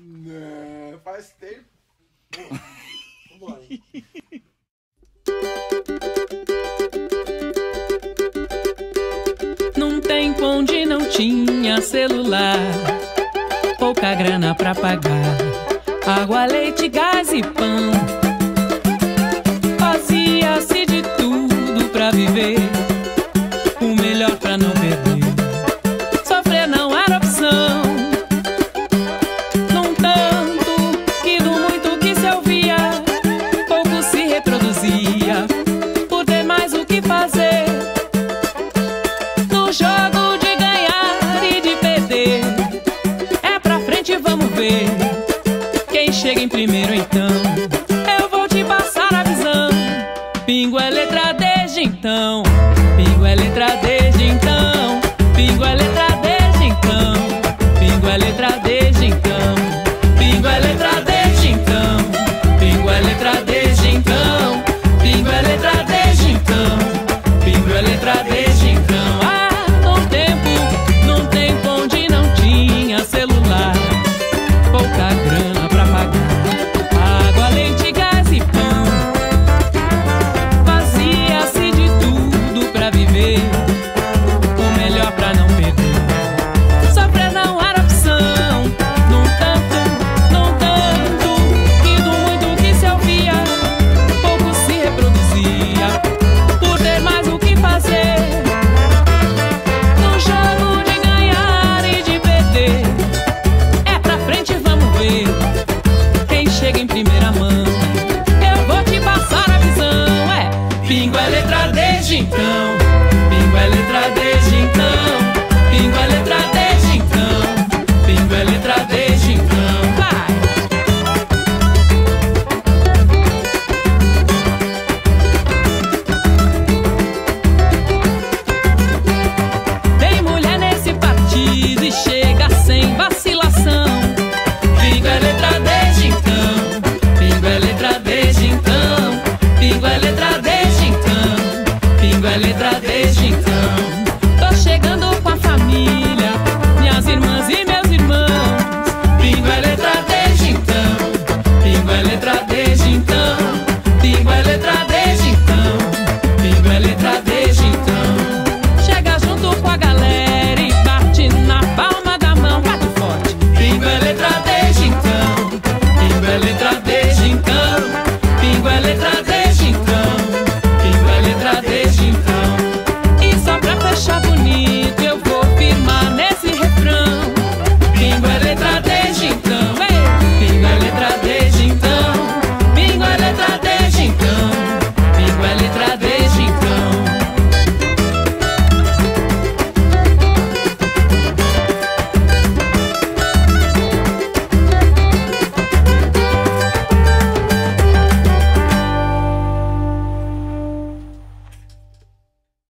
Não, faz tempo. Vambora. Num tempo onde não tinha celular, pouca grana pra pagar água, leite, gás e pão, fazia-se de tudo pra viver, o melhor pra não perder. Sofrer não era opção, num tanto que do muito que se ouvia, pouco se reproduzia, por ter mais o que fazer. No jogo de ganhar e de perder, é pra frente, vamos ver quem chega em primeiro. Então eu vou te passar a visão, Pingo é letra desde então.